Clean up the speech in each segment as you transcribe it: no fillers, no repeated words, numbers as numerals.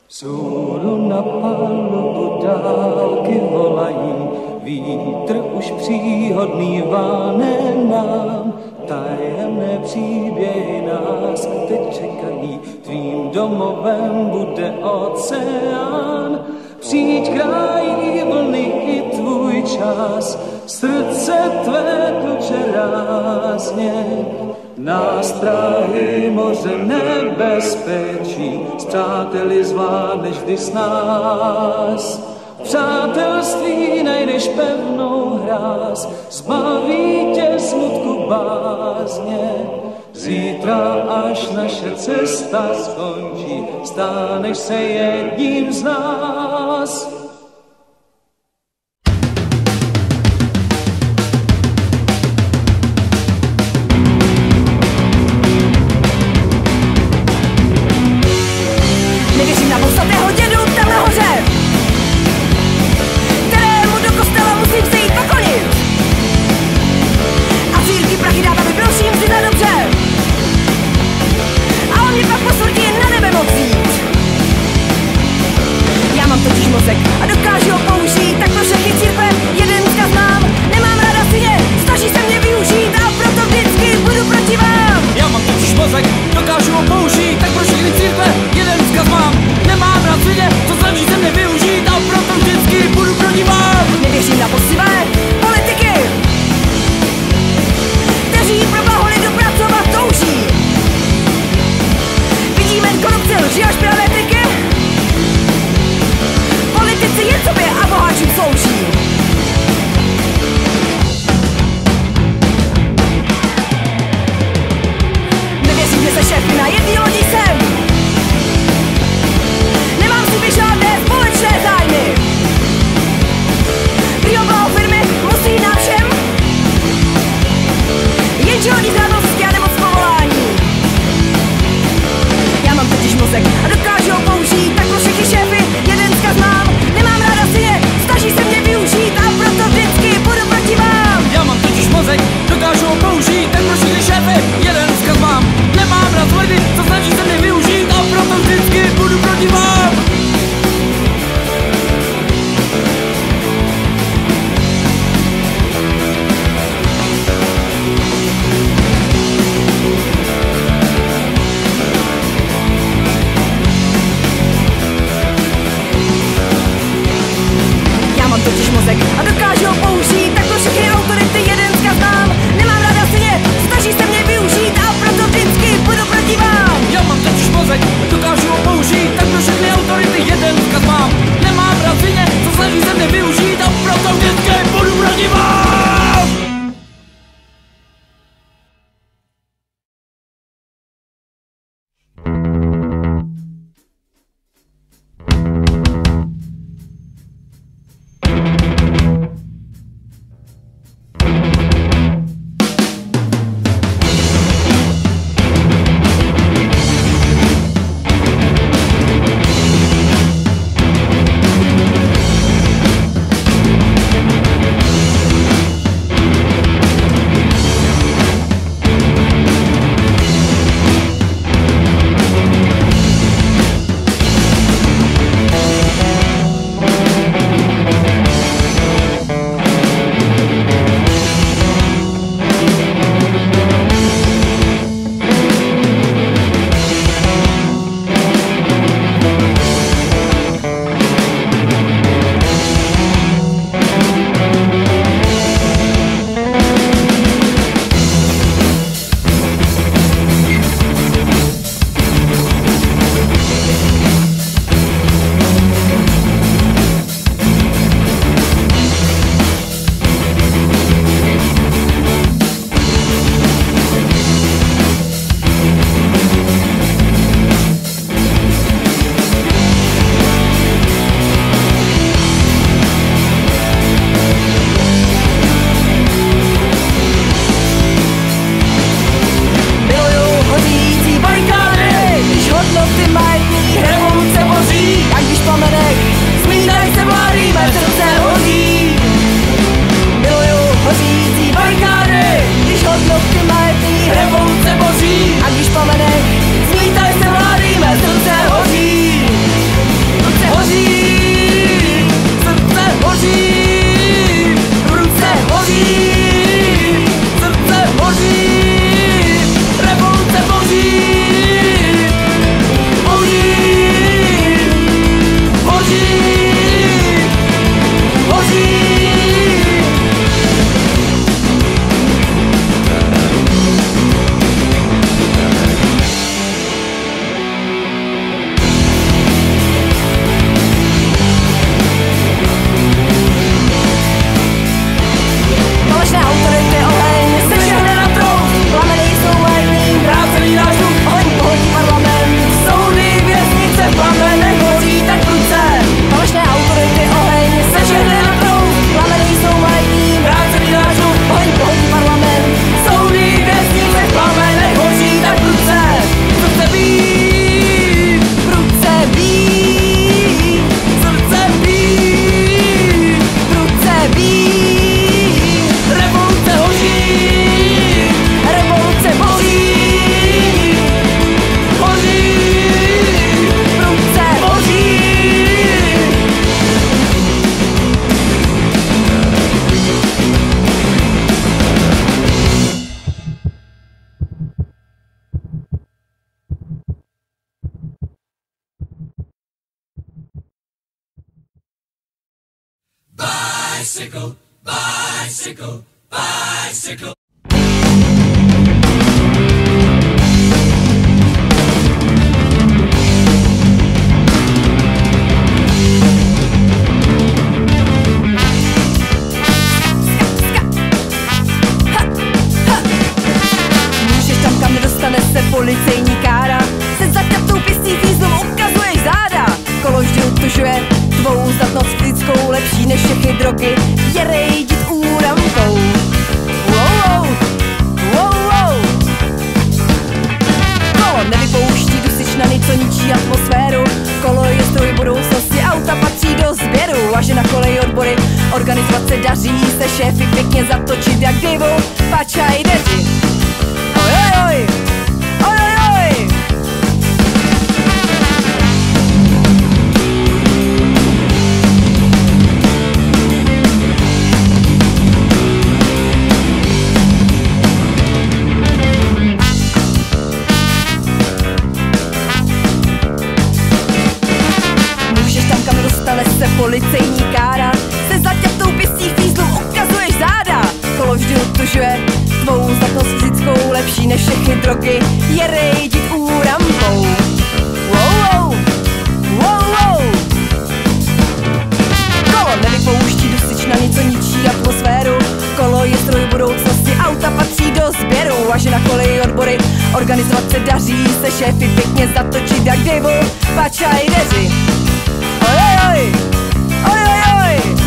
Vzhůru na palubu dálky volají, vítr už příhodný váne nám. Tajemné příběhy nás teď čekají, tvým domovem bude oceán. Přijď krájí vlny i tvůj čas, srdce tvé tluče rázně. Nástrahy moře nebezpečí, s přáteli zvládneš vždy s nás. V přátelství najdeš pevnou hráz, zbaví tě smutku bázně. Zítra, až naše cesta skončí, staneš se jedním z nás. Nevěřím na podstatného dědu tam nahoře, kterému do kostela musím se jít poklonit. A círky prachy dát, aby prosím si za dobře. A on mě pak po smrti na nebe moc jít. Já mám totiž mozek a dokážu ho použít, tak pro všechny církve jeden vzkaz mám. Nemám ráda syně, snaží se mě využít a proto vždycky budu proti vám. Já mám totiž mozek, dokážu ho použít, tak pro všechny církve jeden vzkaz mám. Nemám rád syně, co snaží se mě využít a proto vždycky budu proti vám. Nevěřím na poctivé politiky, kteří pro blaho lidu pracovat touží. Vidíme korupci, lži a špinavé triky. Politici jen sobě a boháčům slouží. Nevěřím, že se šéfy na jedný lodi jsem. Nemám v sobě žádné společné zájmy. Prý o blaho firmy musí nám všem, jenže oni z radosti a nemoc povolání. Já mám totiž mozek a dokážu ho použít, tak pro všechny šéfy jeden vzkaz mám. Nemám ráda syně, snaží se mě využít a proto vždycky budu proti vám. Já mám totiž mozek, dokážu ho použít, tak pro všechny šéfy jeden vzkaz mám. Nemám rád lidi, co snaží se mě využít a proto vždycky budu proti vám. Bicycle, bicycle, bicycle. Nedostane se policejní kára, se zaťatou pěstí fízlou ukazuješ záda. Kolo vždy utužuje tvou zdatnost fyzickou, lepší než všechny drogy, je rejdit úramkou. Wow, wow, wow. Kolo nevypouští dusičnany, co ničí atmosféru. Kolo je stroj budoucnosti, auta patří do sběru. A že na koleji odbory organizovat se daří, se šéfy pěkně zatočit jak divu, pačaj deři. Oj, oj, oj, oj. Můžeš tam, kam dostane se policejní kára, se zaťatou pěstí fízlou ukazuješ záda. Kolo vždy utužuje tvou zdatnost fyzickou, lepší než všechny drogy, je rejdit úramkou. Wow, wow, wow. Kolo nevypouští dusičnany, co ničí atmosféru. Kolo je stroj budoucnosti, auta patří do sběru. A že na koleji odbory organizovat se daří, se šéfy pěkně zatočit jak divu, pačaj deři. Oj, oj, oj, oj, oj.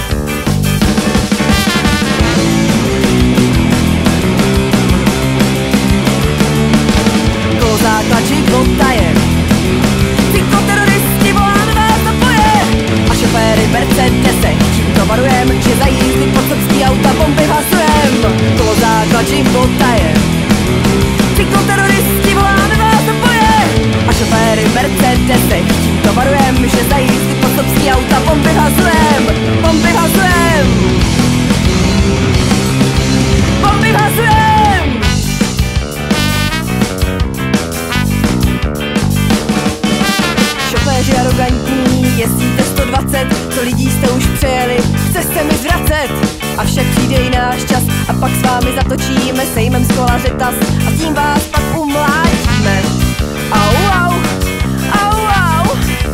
Základ života je cykloteroristi, voláme vás na boje. A šoféry Mercedese, tímto varujem, že za jízdy pod srbský auta bomby hasujem. To základ života je cykloteroristi, voláme vás na boje. A šoféry Mercedese, tímto varujem, že za jízdy pod srbský auta bomby hasujem. Bomby hasujem. Bomby hasujem. Šoféři arrogantní, jezdíte 120, co lidí jste už přejeli, chce se mi zvracet. Avšak přijde i náš čas a pak s vámi zatočíme, sejmem z kola řetas a tím vás pak umlátíme. Au, au, au, au.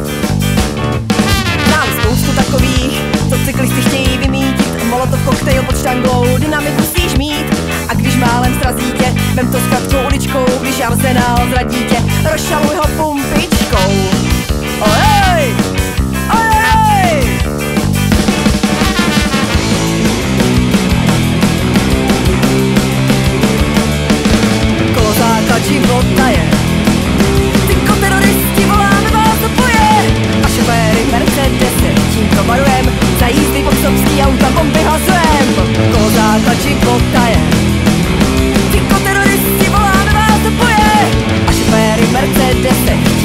Mám spoustu takových, co cyklisty chtějí vymítit, molotov koktejl pod štangou, dynamit musíš mít. A když málem srazí tě, vem to s krátkou uličkou, když arzenál zradí tě, rozšaluj ho pumpičkou. Ojej! Ojej! Kolo základ života je cykloteroristi, voláme vás do boje. A šoféry Mercedese, tímto varujem, za jízdy pod srbský auta bomby hasujem. Kolo základ života je cykloteroristi, voláme vás do boje. A šoféry Mercedese,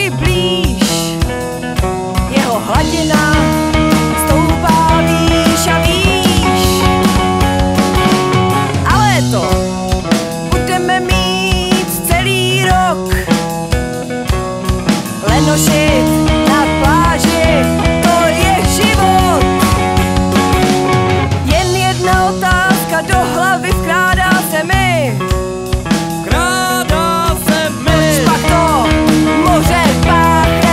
vždycky blíž. Jeho hladina stoupá výš a výš. Ale to budeme mít celý rok. Lenošit na pláži, to je život. Jen jedna otázka do hlavy vkrádá se mi. Krádá se mi. Proč pak to moře páchá?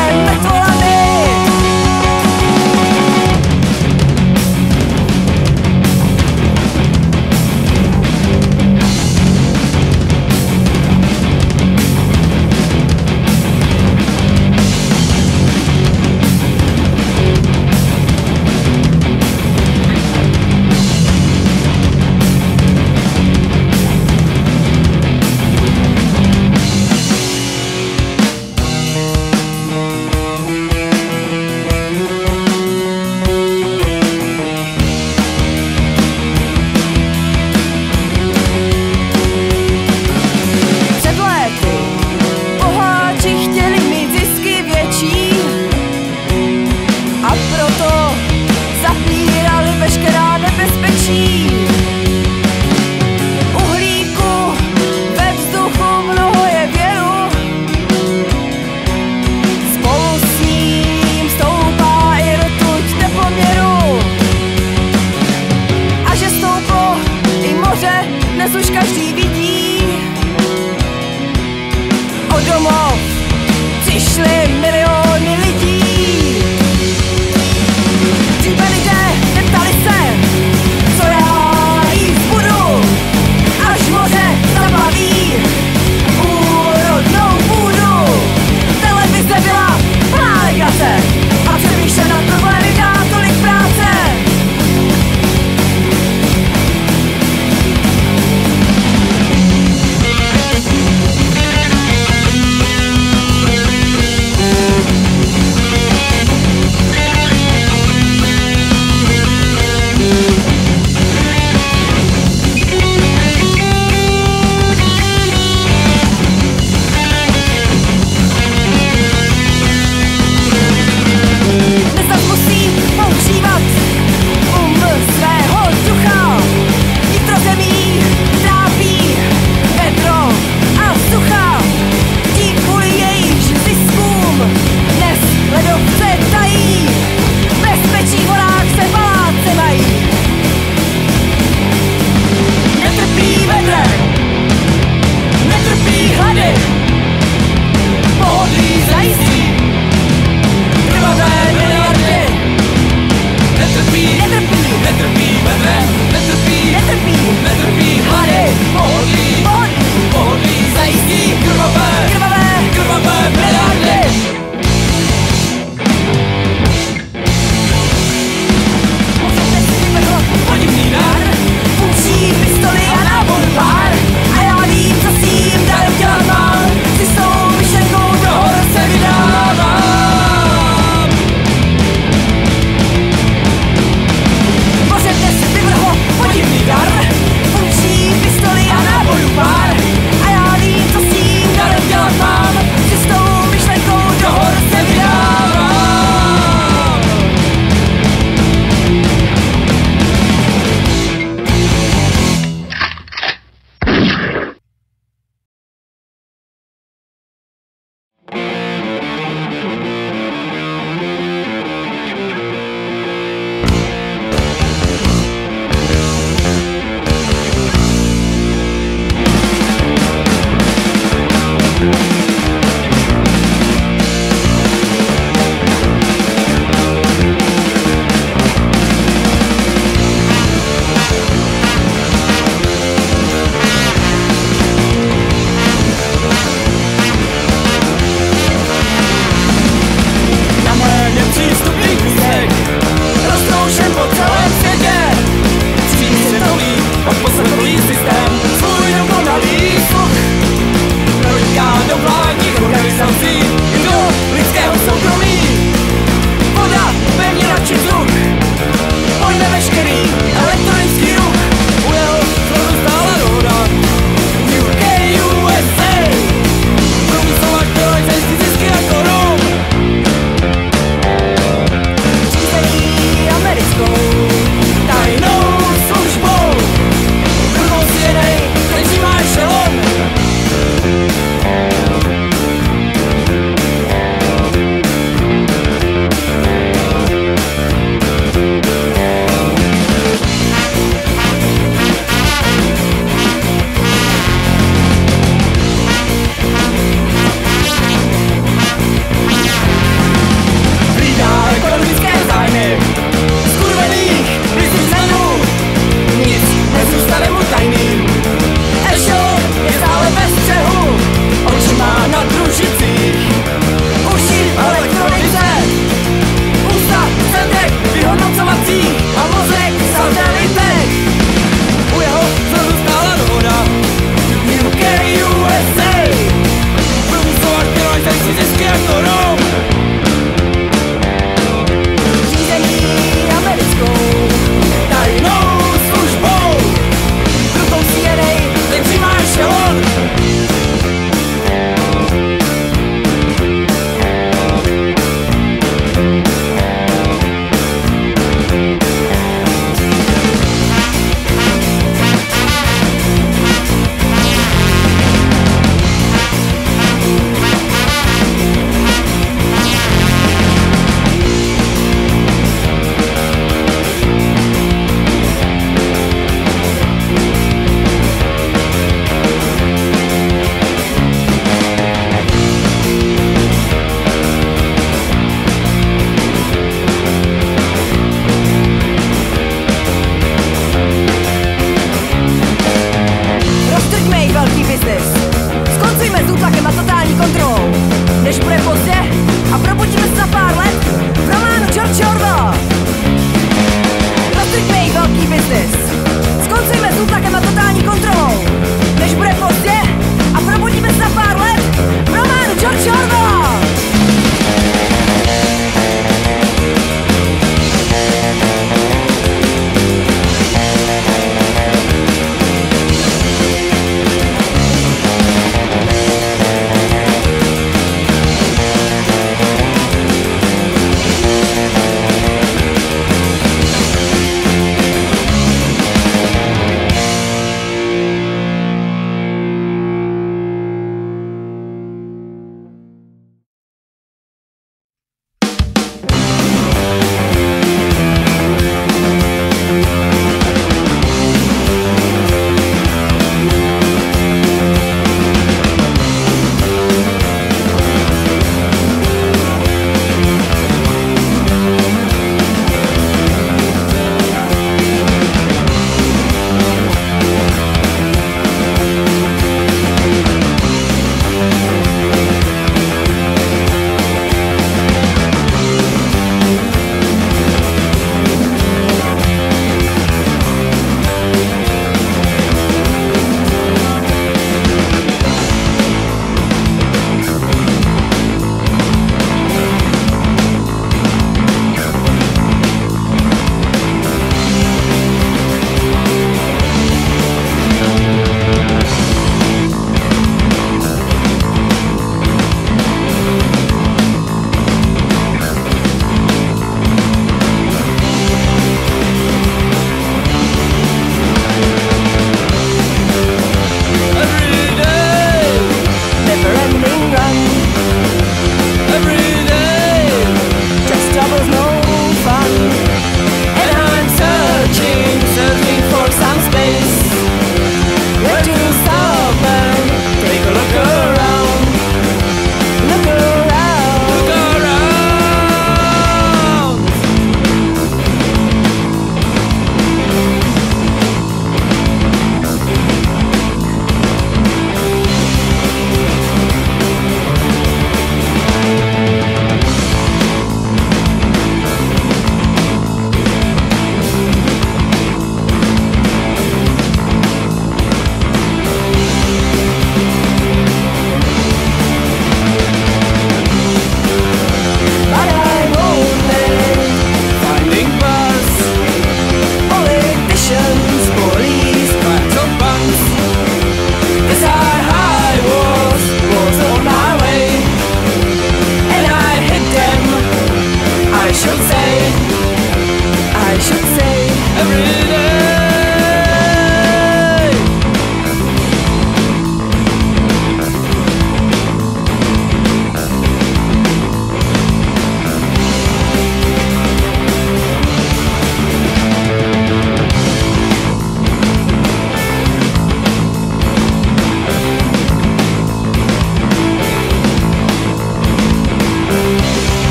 pozdě a probudíme se za pár let v románu George Orwella. Roztrťme jejich velký biznis, skoncujme s útlakem a totální kontrolou, než bude pozdě a probudíme se za pár let v románu George Orwella.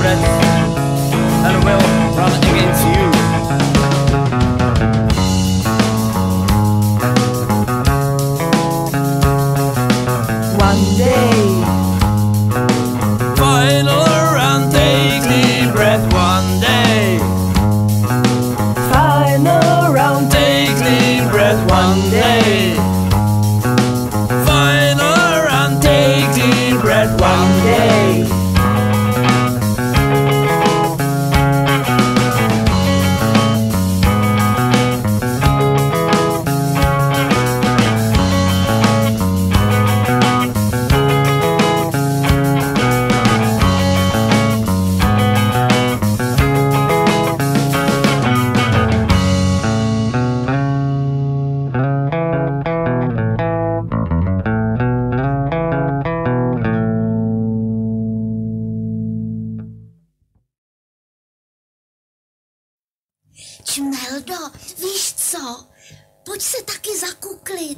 breath and will run against you. One day, final run, take deep breath. One day, final round. take deep breath. One day, final run, take deep breath. One day. Čmeldo, víš co? Pojď se taky zakuklit.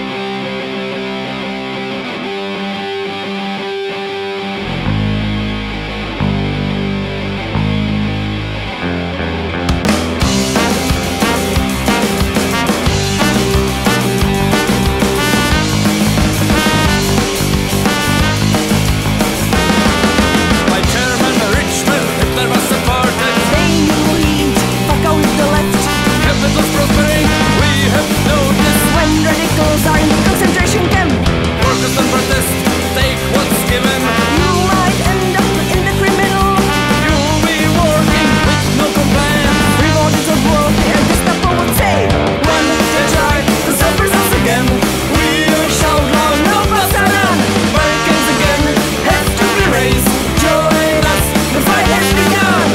My chairman, Richmond, Hitler was supported. They knew he'd fuck out the left. Capital's prospering, we have noticed. When radicals are in the concentration camp, Workers don't protest, take what's given. you might end up in the criminal. You'll be working with no complaint. Rewarded of war, the Gestapo would say. When they try to suppress us again, we'll shout loud, no pasaran. Barricades again have to be raised. Join us, the fight has begun.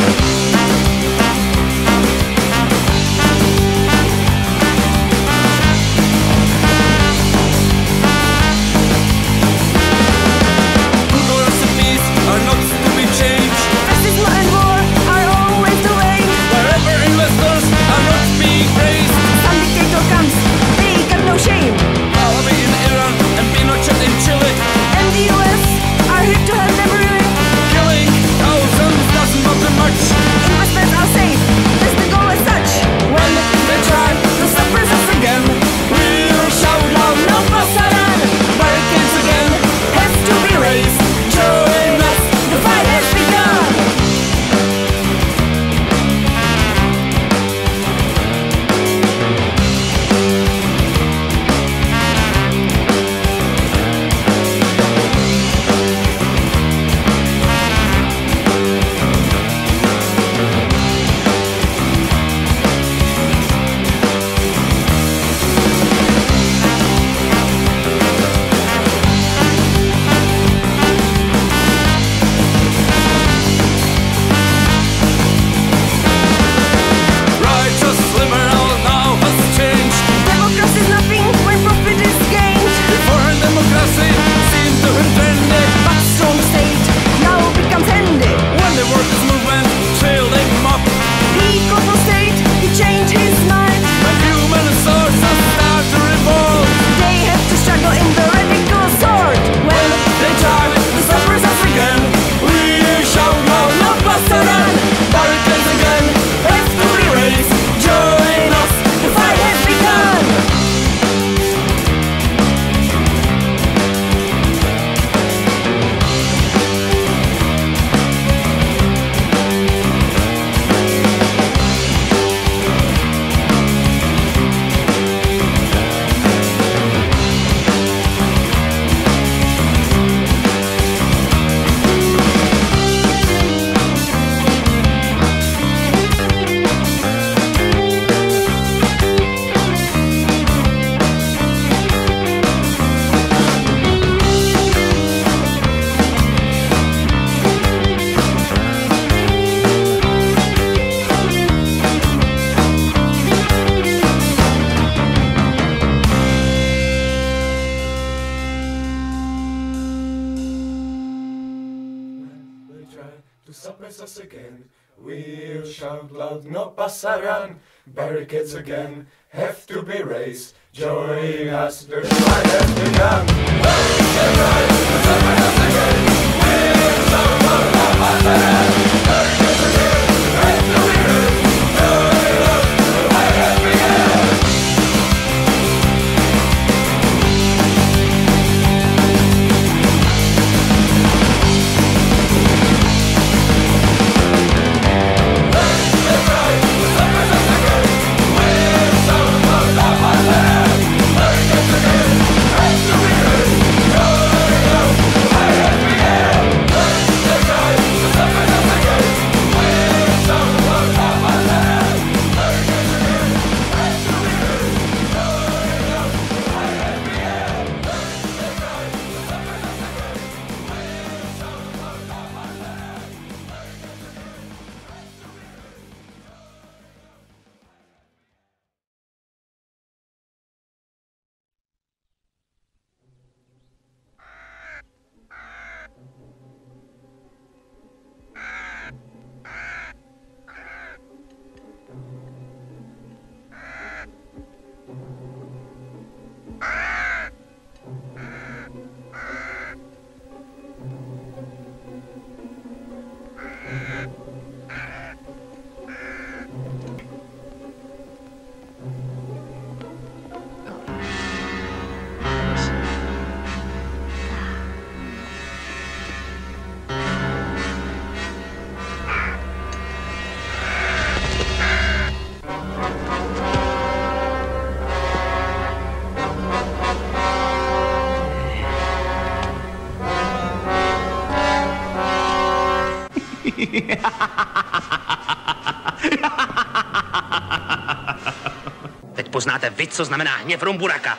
Good recipes are not to be changed. Fascism and war are always the way. Wherever investors are not being praised. Some dictator comes, they got no shame. Pahlavi in Iran and Pinochet in Chile. And the US are here to help them really. Killing thousands doesn't matter much. Investments are safe, that's the goal as such. When they try to suppress us again, we'll shout loud, no pasaran. Barricades again have to be raised. Join us, the fight has begun. Righteous liberal now has changed. Democracy is nothing when profit is gained. Before democracy seemed to have trended. But strong state now becomes handy. When the workers' movement trailed him up, The global state, he changed his mind. when human sources start to revolt, They have to struggle in the radical sword. when they try to suppress us again, we shout loud, no pasaran. Barricades again have to be raised. Join us, the fight has begun. To suppress us again, we'll shout loud, no pasaran. Barricades again have to be raised. Join us, the fight has begun. Barricades again, to suppress us again, we'll shout loud, no pasaran. Teď poznáte vy, co znamená hněv Rumburaka.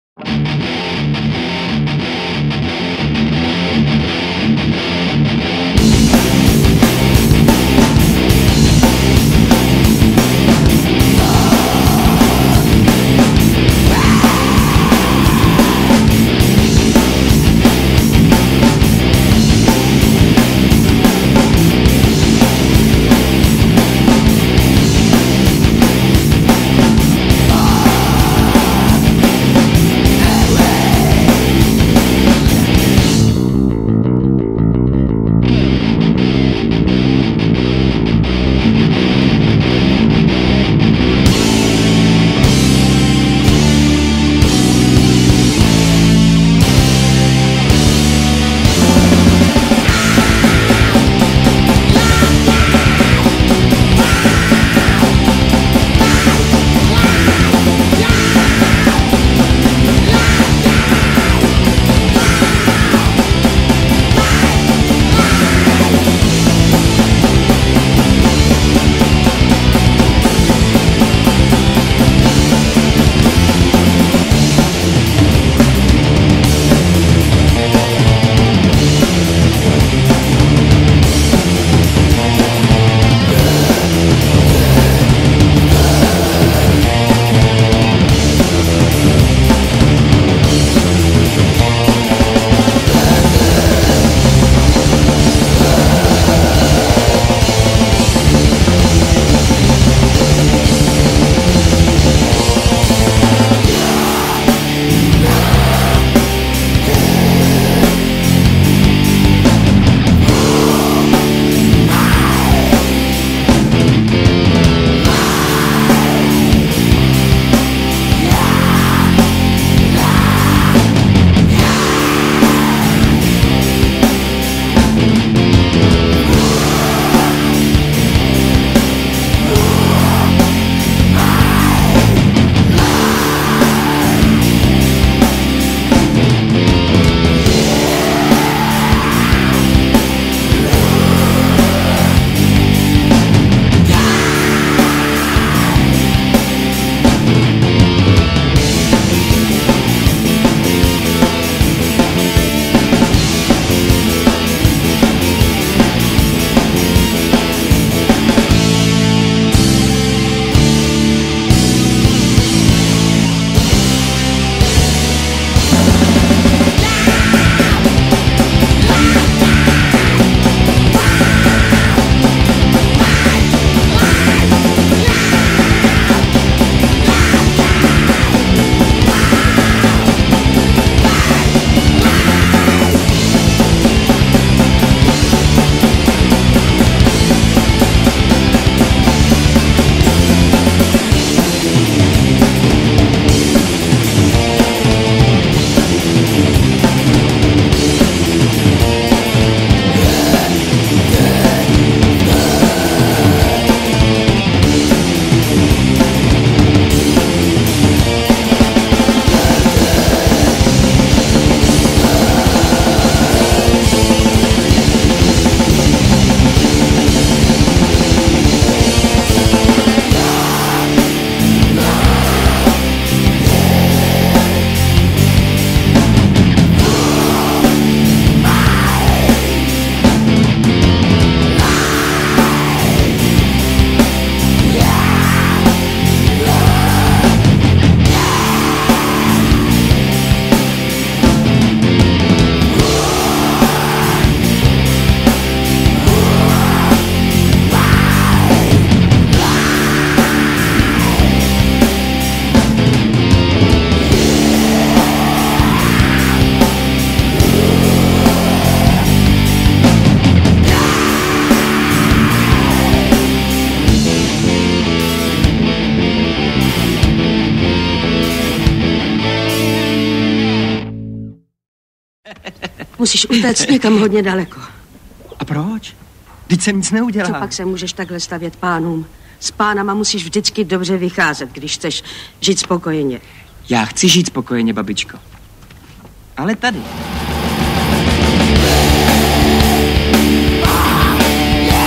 Musíš utéct někam hodně daleko. A proč? Vždyť jsem nic neudělal. Co pak se můžeš takhle stavět pánům? S pánama musíš vždycky dobře vycházet, když chceš žít spokojeně. Já chci žít spokojeně, babičko. Ale tady.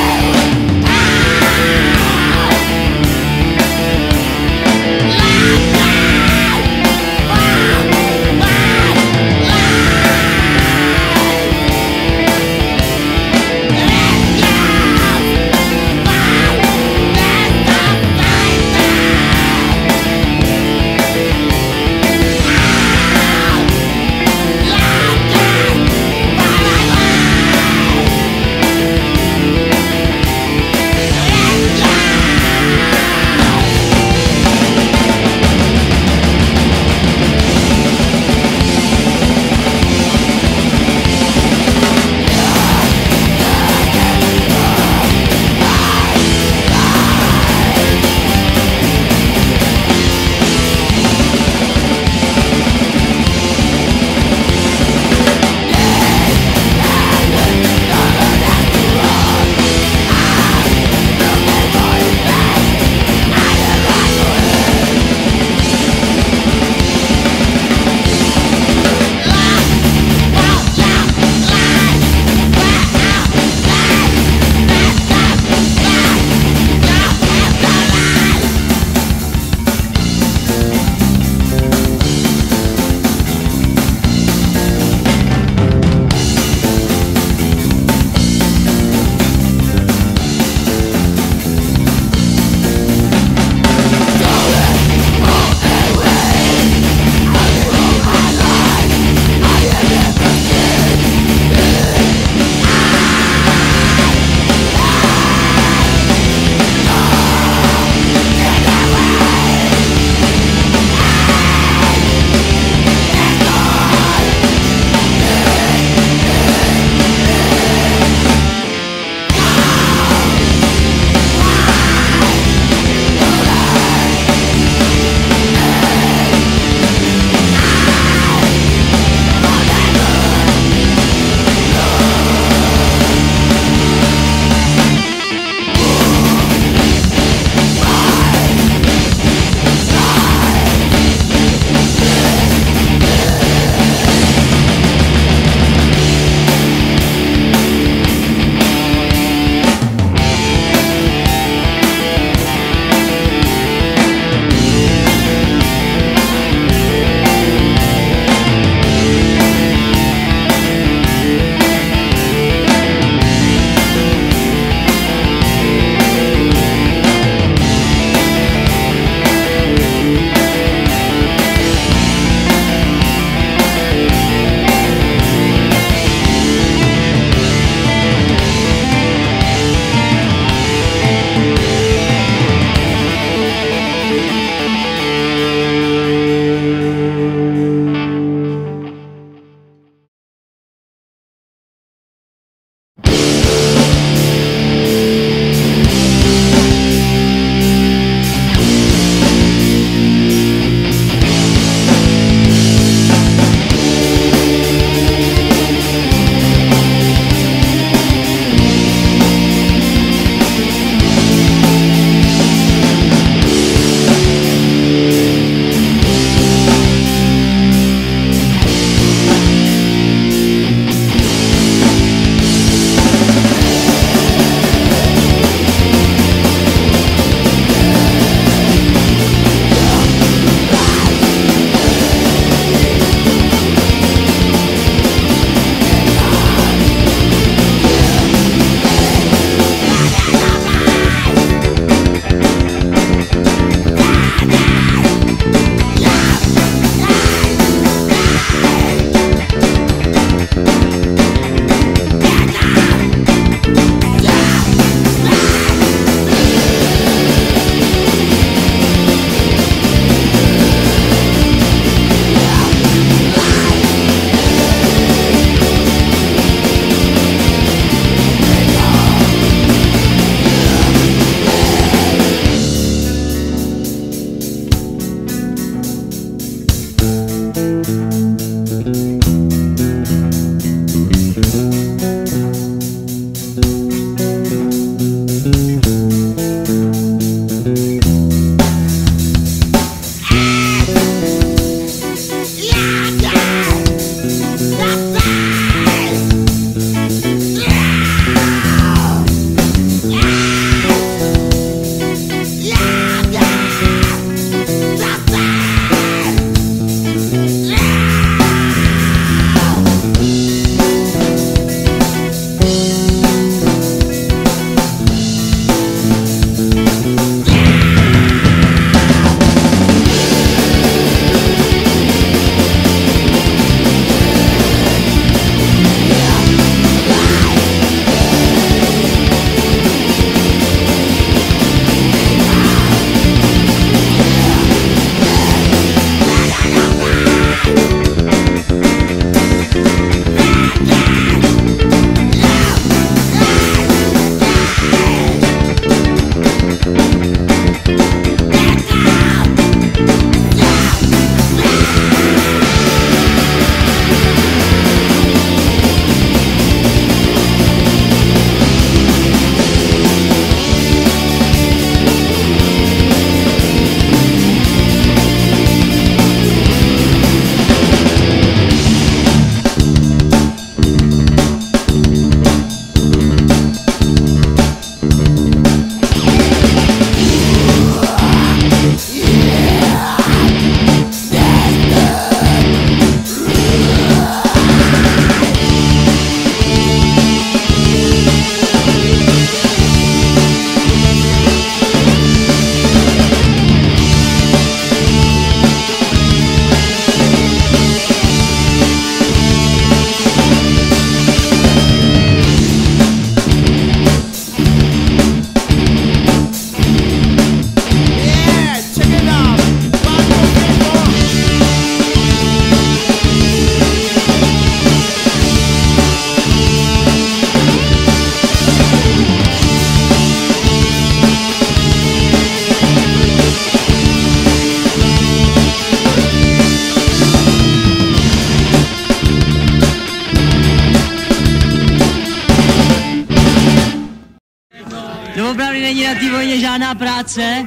Doopravdy není na té vojně žádná práce?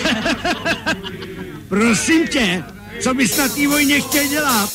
Prosím tě, co bys na té vojně chtěl dělat?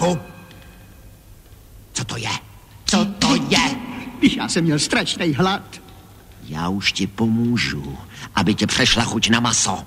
Václavku, co to je? Co to je? Já jsem měl strašný hlad. Já už ti pomůžu, aby tě přešla chuť na maso.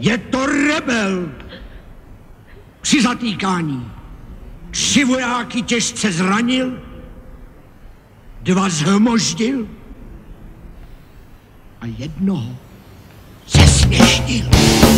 Je to rebel. Při zatýkání 3 vojáky těžce zranil, 2 zhmoždil a jednoho zesměšnil.